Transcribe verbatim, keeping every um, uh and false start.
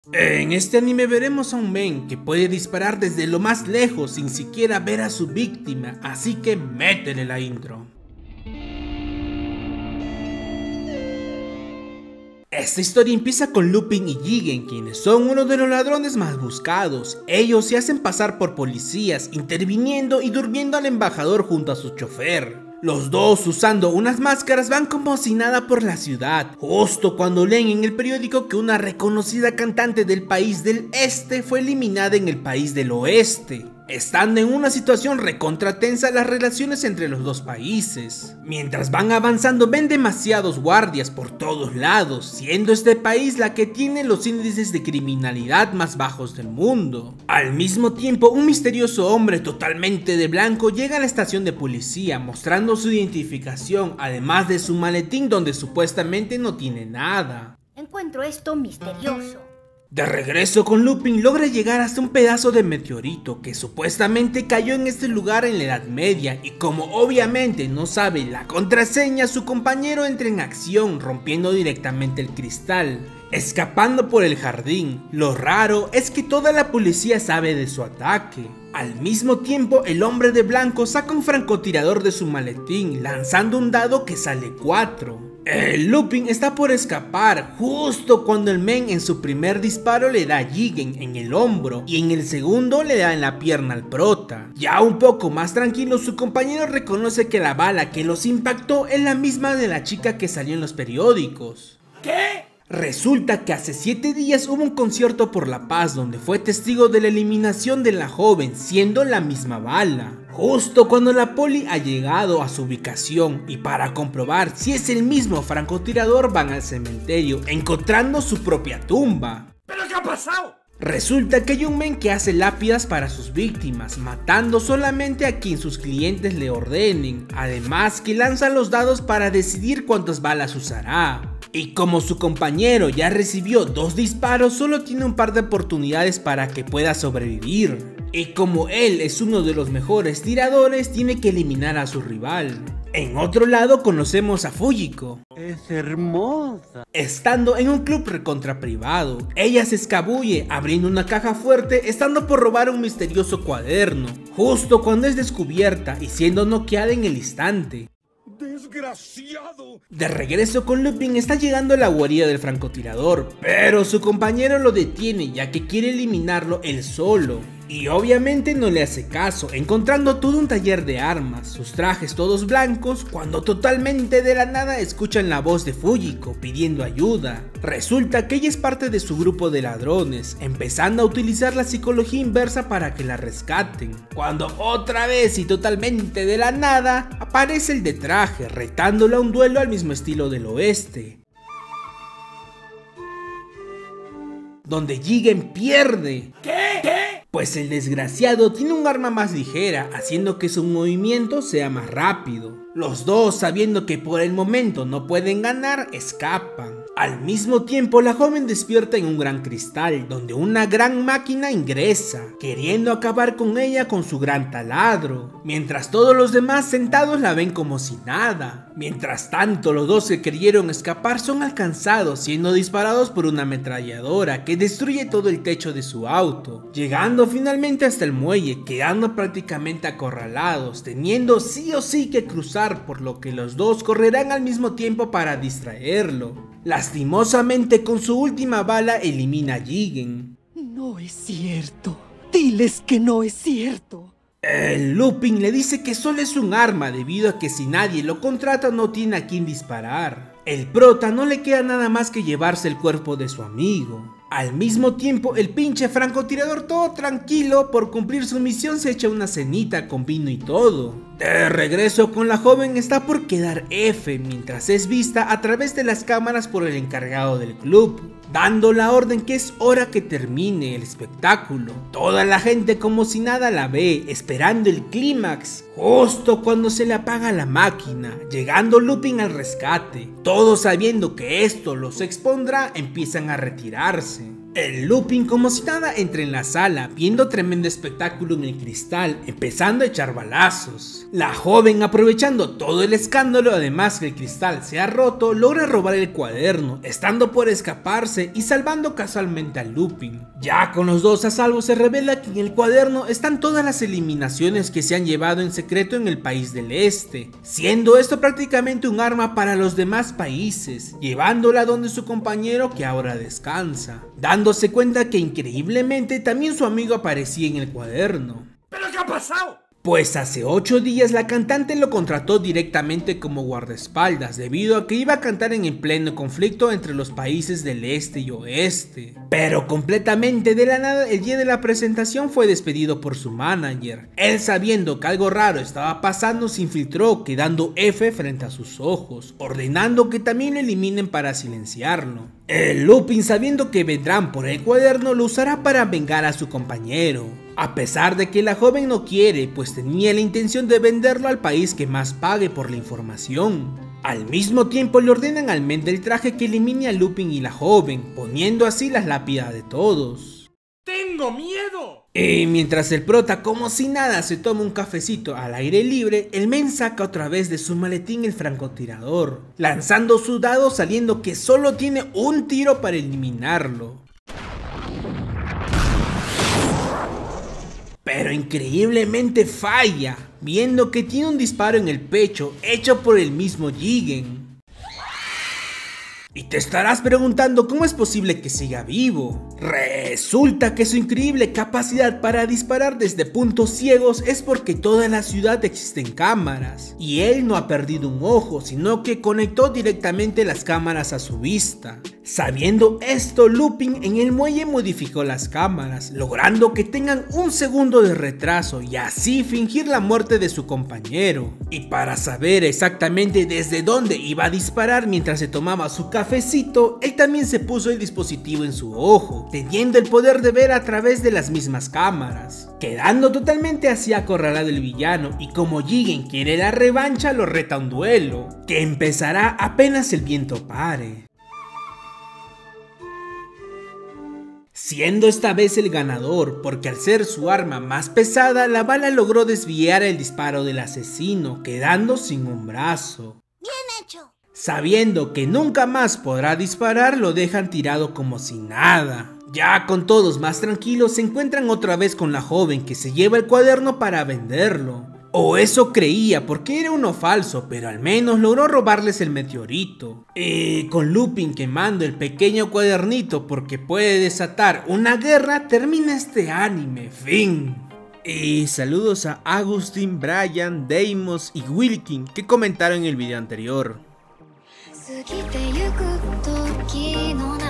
En este anime veremos a un men que puede disparar desde lo más lejos sin siquiera ver a su víctima, así que métele la intro. Esta historia empieza con Lupin y Jigen, quienes son uno de los ladrones más buscados. Ellos se hacen pasar por policías, interviniendo y durmiendo al embajador junto a su chofer. Los dos, usando unas máscaras, van como si nada por la ciudad, justo cuando leen en el periódico que una reconocida cantante del país del este fue eliminada en el país del oeste. Estando en una situación recontra tensa las relaciones entre los dos países. Mientras van avanzando ven demasiados guardias por todos lados, siendo este país la que tiene los índices de criminalidad más bajos del mundo. Al mismo tiempo, un misterioso hombre totalmente de blanco llega a la estación de policía mostrando su identificación, además de su maletín donde supuestamente no tiene nada. Encuentro esto misterioso. De regreso con Lupin logra llegar hasta un pedazo de meteorito que supuestamente cayó en este lugar en la Edad Media, y como obviamente no sabe la contraseña, su compañero entra en acción rompiendo directamente el cristal, escapando por el jardín. Lo raro es que toda la policía sabe de su ataque. Al mismo tiempo, el hombre de blanco saca un francotirador de su maletín, lanzando un dado que sale cuatro. El Lupin está por escapar justo cuando el men en su primer disparo le da a Jigen en el hombro y en el segundo le da en la pierna al prota. Ya un poco más tranquilo, su compañero reconoce que la bala que los impactó es la misma de la chica que salió en los periódicos. ¿Qué? Resulta que hace siete días hubo un concierto por la paz donde fue testigo de la eliminación de la joven, siendo la misma bala. Justo cuando la poli ha llegado a su ubicación, y para comprobar si es el mismo francotirador van al cementerio, encontrando su propia tumba. ¿Pero qué ha pasado? Resulta que hay un men que hace lápidas para sus víctimas, matando solamente a quien sus clientes le ordenen, además que lanza los dados para decidir cuántas balas usará. Y como su compañero ya recibió dos disparos, solo tiene un par de oportunidades para que pueda sobrevivir. Y como él es uno de los mejores tiradores, tiene que eliminar a su rival. En otro lado conocemos a Fujiko. Es hermosa. Estando en un club recontra privado, ella se escabulle abriendo una caja fuerte, estando por robar un misterioso cuaderno, justo cuando es descubierta y siendo noqueada en el instante. ¡Desgraciado! De regreso con Lupin está llegando a la guarida del francotirador, pero su compañero lo detiene ya que quiere eliminarlo él solo. Y obviamente no le hace caso, encontrando todo un taller de armas, sus trajes todos blancos, cuando totalmente de la nada escuchan la voz de Fujiko pidiendo ayuda. Resulta que ella es parte de su grupo de ladrones, empezando a utilizar la psicología inversa para que la rescaten. Cuando otra vez y totalmente de la nada, aparece el de traje, retándola a un duelo al mismo estilo del oeste, donde Jigen pierde. ¿Qué? ¿Qué? Pues el desgraciado tiene un arma más ligera, haciendo que su movimiento sea más rápido. Los dos, sabiendo que por el momento no pueden ganar, escapan. Al mismo tiempo, la joven despierta en un gran cristal, donde una gran máquina ingresa, queriendo acabar con ella con su gran taladro, mientras todos los demás sentados la ven como si nada. Mientras tanto, los dos que querían escapar son alcanzados, siendo disparados por una ametralladora que destruye todo el techo de su auto, llegando finalmente hasta el muelle, quedando prácticamente acorralados, teniendo sí o sí que cruzar, por lo que los dos correrán al mismo tiempo para distraerlo. Lastimosamente, con su última bala elimina a Jigen. No es cierto. Diles que no es cierto. El Lupin le dice que solo es un arma debido a que si nadie lo contrata no tiene a quien disparar. El prota no le queda nada más que llevarse el cuerpo de su amigo. Al mismo tiempo, el pinche francotirador, todo tranquilo por cumplir su misión, se echa una cenita con vino y todo. De regreso con la joven está por quedar F, mientras es vista a través de las cámaras por el encargado del club, dando la orden que es hora que termine el espectáculo. Toda la gente como si nada la ve, esperando el clímax, justo cuando se le apaga la máquina, llegando Lupin al rescate. Todos sabiendo que esto los expondrá, empiezan a retirarse. El Lupin como si nada entra en la sala, viendo tremendo espectáculo en el cristal, empezando a echar balazos. La joven, aprovechando todo el escándalo, además que el cristal se ha roto, logra robar el cuaderno, estando por escaparse y salvando casualmente al Lupin. Ya con los dos a salvo, se revela que en el cuaderno están todas las eliminaciones que se han llevado en secreto en el país del este, siendo esto prácticamente un arma para los demás países, llevándola donde su compañero que ahora descansa, dándose cuenta que increíblemente también su amigo aparecía en el cuaderno. ¿Pero qué ha pasado? Pues hace ocho días la cantante lo contrató directamente como guardaespaldas debido a que iba a cantar en el pleno conflicto entre los países del este y oeste. Pero completamente de la nada, el día de la presentación fue despedido por su manager. Él, sabiendo que algo raro estaba pasando, se infiltró, quedando F frente a sus ojos, ordenando que también lo eliminen para silenciarlo. El Lupin, sabiendo que vendrán por el cuaderno, lo usará para vengar a su compañero, a pesar de que la joven no quiere, pues tenía la intención de venderlo al país que más pague por la información. Al mismo tiempo le ordenan al men del traje que elimine a Lupin y la joven, poniendo así las lápidas de todos. ¡Tengo miedo! Y mientras el prota como si nada se toma un cafecito al aire libre, el men saca otra vez de su maletín el francotirador, lanzando su dado, saliendo que solo tiene un tiro para eliminarlo. Pero increíblemente falla, viendo que tiene un disparo en el pecho hecho por el mismo Jigen. Y te estarás preguntando cómo es posible que siga vivo. Resulta que su increíble capacidad para disparar desde puntos ciegos es porque toda la ciudad existen cámaras, y él no ha perdido un ojo, sino que conectó directamente las cámaras a su vista. Sabiendo esto, Lupin en el muelle modificó las cámaras, logrando que tengan un segundo de retraso y así fingir la muerte de su compañero. Y para saber exactamente desde dónde iba a disparar mientras se tomaba su cafecito, él también se puso el dispositivo en su ojo, teniendo el poder de ver a través de las mismas cámaras, quedando totalmente así acorralado el villano. Y como Jigen quiere la revancha, lo reta a un duelo, que empezará apenas el viento pare, siendo esta vez el ganador, porque al ser su arma más pesada, la bala logró desviar el disparo del asesino, quedando sin un brazo. Bien hecho. Sabiendo que nunca más podrá disparar, lo dejan tirado como si nada. Ya con todos más tranquilos, se encuentran otra vez con la joven que se lleva el cuaderno para venderlo. O eso creía, porque era uno falso, pero al menos logró robarles el meteorito. Y con Lupin quemando el pequeño cuadernito porque puede desatar una guerra, termina este anime. Fin. Y saludos a Agustín, Brian, Deimos y Wilkin que comentaron en el video anterior.